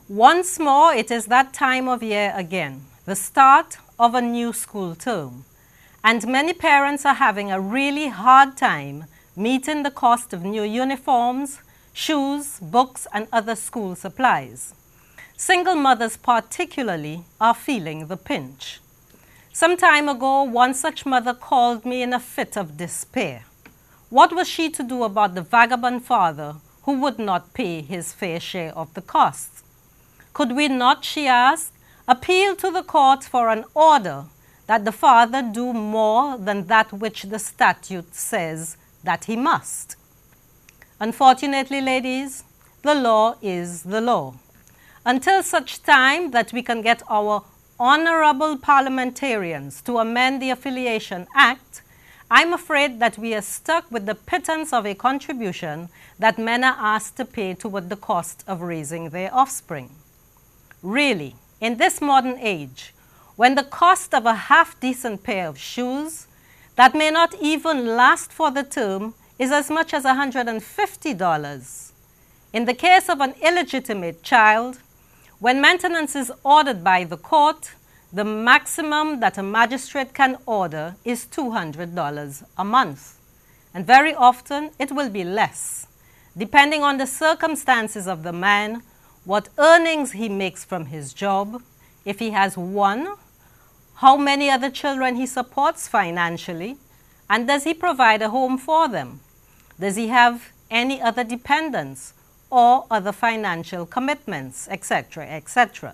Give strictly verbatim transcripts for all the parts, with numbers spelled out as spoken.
Once more, it is that time of year again, the start of a new school term, and many parents are having a really hard time meeting the cost of new uniforms, shoes, books, and other school supplies. Single mothers particularly are feeling the pinch. Some time ago, one such mother called me in a fit of despair. What was she to do about the vagabond father who would not pay his fair share of the costs? Could we not, she asked, appeal to the court for an order that the father do more than that which the statute says that he must? Unfortunately, ladies, the law is the law. Until such time that we can get our honorable parliamentarians to amend the Affiliation Act, I'm afraid that we are stuck with the pittance of a contribution that men are asked to pay toward the cost of raising their offspring. Really, in this modern age, when the cost of a half-decent pair of shoes that may not even last for the term is as much as one hundred fifty dollars. In the case of an illegitimate child, when maintenance is ordered by the court, the maximum that a magistrate can order is two hundred dollars a month. And very often it will be less, depending on the circumstances of the man, what earnings he makes from his job, if he has one, how many other children he supports financially, and does he provide a home for them? Does he have any other dependents or other financial commitments, et cetera, et cetera.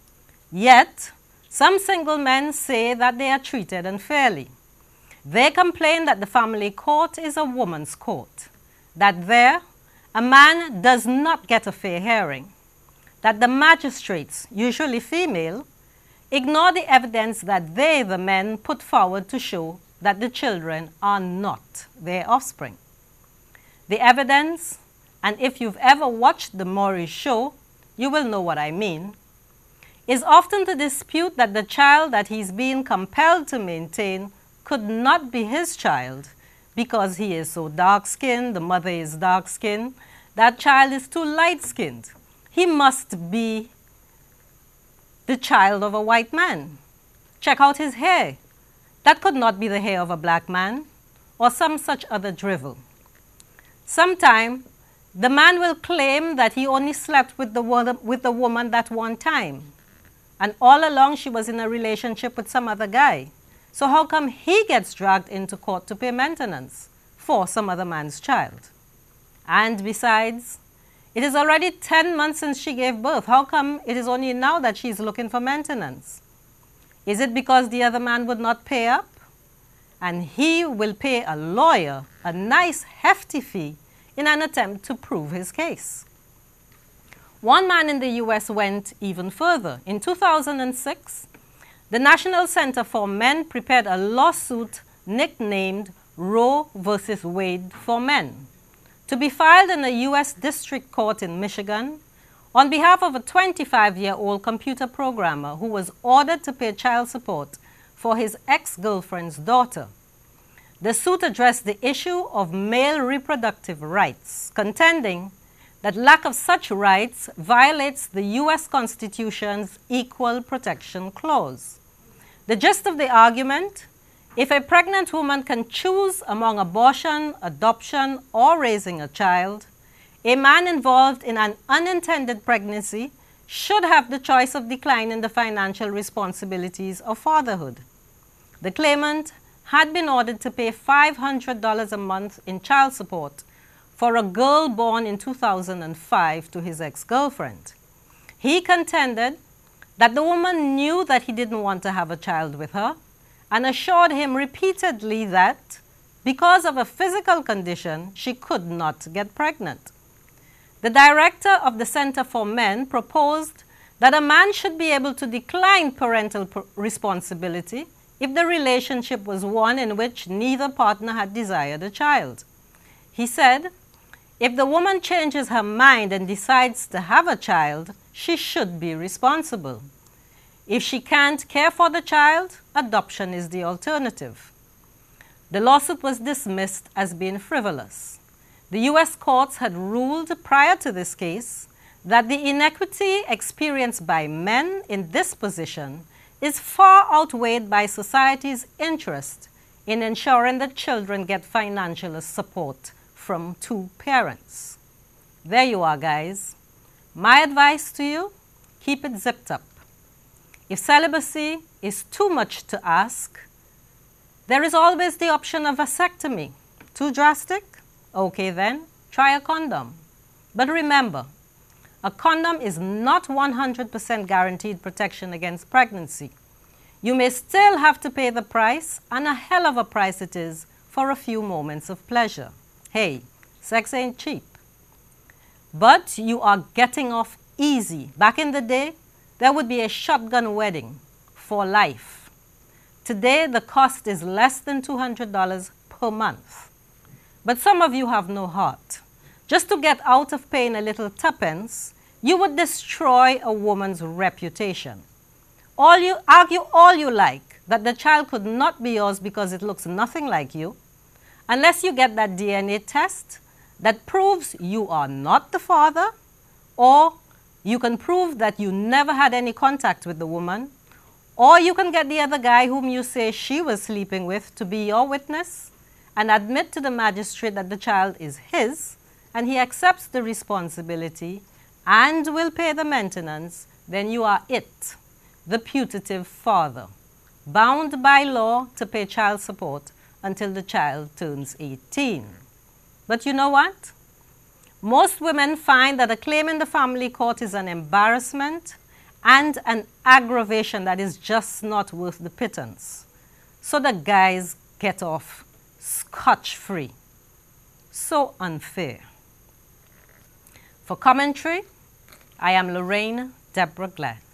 Yet, some single men say that they are treated unfairly. They complain that the family court is a woman's court, that there a man does not get a fair hearing, that the magistrates, usually female, ignore the evidence that they, the men, put forward to show that the children are not their offspring. The evidence, and if you've ever watched the Maury show, you will know what I mean, is often to dispute that the child that he's being compelled to maintain could not be his child because he is so dark-skinned, the mother is dark-skinned, that child is too light-skinned. He must be the child of a white man. Check out his hair. That could not be the hair of a black man, or some such other drivel. Sometime, the man will claim that he only slept with the, with the woman that one time, and all along she was in a relationship with some other guy. So how come he gets dragged into court to pay maintenance for some other man's child? And besides, it is already ten months since she gave birth. How come it is only now that she's looking for maintenance? Is it because the other man would not pay up? And he will pay a lawyer a nice hefty fee in an attempt to prove his case. One man in the U S went even further. In two thousand six, the National Center for Men prepared a lawsuit nicknamed Roe versus Wade for Men, to be filed in a U S district court in Michigan on behalf of a twenty-five-year-old computer programmer who was ordered to pay child support for his ex-girlfriend's daughter. The suit addressed the issue of male reproductive rights, contending that lack of such rights violates the U S Constitution's Equal Protection Clause. The gist of the argument: if a pregnant woman can choose among abortion, adoption, or raising a child, a man involved in an unintended pregnancy should have the choice of declining the financial responsibilities of fatherhood. The claimant had been ordered to pay five hundred dollars a month in child support for a girl born in two thousand five to his ex-girlfriend. He contended that the woman knew that he didn't want to have a child with her and assured him repeatedly that because of a physical condition, she could not get pregnant. The director of the Center for Men proposed that a man should be able to decline parental responsibility if the relationship was one in which neither partner had desired a child. He said, if the woman changes her mind and decides to have a child, she should be responsible. If she can't care for the child, adoption is the alternative. The lawsuit was dismissed as being frivolous. The U S courts had ruled prior to this case that the inequity experienced by men in this position is far outweighed by society's interest in ensuring that children get financial support from two parents. There you are, guys. My advice to you, keep it zipped up. If celibacy is too much to ask, there is always the option of vasectomy. Too drastic? Okay then, try a condom. But remember, a condom is not one hundred percent guaranteed protection against pregnancy. You may still have to pay the price, and a hell of a price it is, for a few moments of pleasure. Hey, sex ain't cheap. But you are getting off easy. Back in the day, there would be a shotgun wedding for life. Today, the cost is less than two hundred dollars per month. But some of you have no heart. Just to get out of paying a little tuppence, you would destroy a woman's reputation. All you argue all you like that the child could not be yours because it looks nothing like you, unless you get that D N A test that proves you are not the father, or you can prove that you never had any contact with the woman, or you can get the other guy whom you say she was sleeping with to be your witness and admit to the magistrate that the child is his and he accepts the responsibility and will pay the maintenance. Then you are it, the putative father, bound by law to pay child support until the child turns eighteen. But you know what? Most women find that a claim in the family court is an embarrassment and an aggravation that is just not worth the pittance. So the guys get off scotch-free. So unfair. For commentary, I am Lorraine Deborah Glad.